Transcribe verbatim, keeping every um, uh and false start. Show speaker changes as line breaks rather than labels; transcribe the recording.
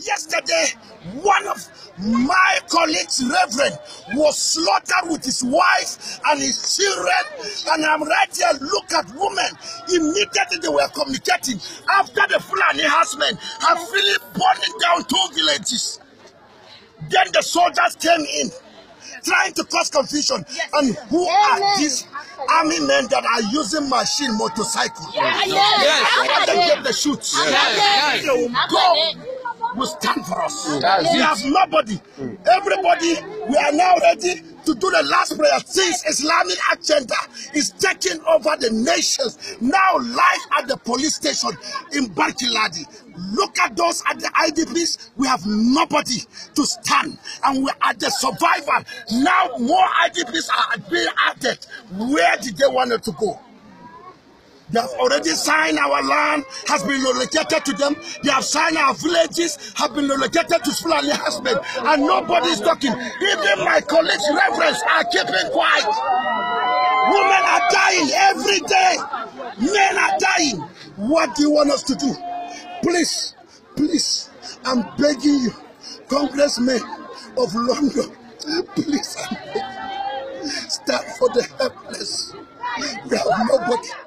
Yesterday, one of my colleagues, Reverend, was slaughtered with his wife and his children. And I'm right here, look at women. Immediately they were communicating after the Fulani herdsmen have really burning down two villages. Then the soldiers came in, trying to cause confusion. Yes. And who Amen. Are these army men that are using machine motorcycles? Yes. Yes. They give the shoots. Yes. Yes. God will stand for us. Yes. We have nobody. Everybody, we are now ready to do the last prayer. Since Islamic agenda is taking over the nations, now live at the police station in Barkiladi. Look at those at the I D Ps. We have nobody to stand, and we are the survivor. Now more I D Ps are being added. Where did they want it to go? They have already signed. Our land has been relocated to them. They have signed our villages, have been relocated to Fulani husband, and nobody is talking. Even my colleagues, reverends, are keeping quiet. Women are dying every day. Men are dying. What do you want us to do? Please, please, I'm begging you, congressmen of London, please, I'm begging you, stand for the helpless. We have nobody.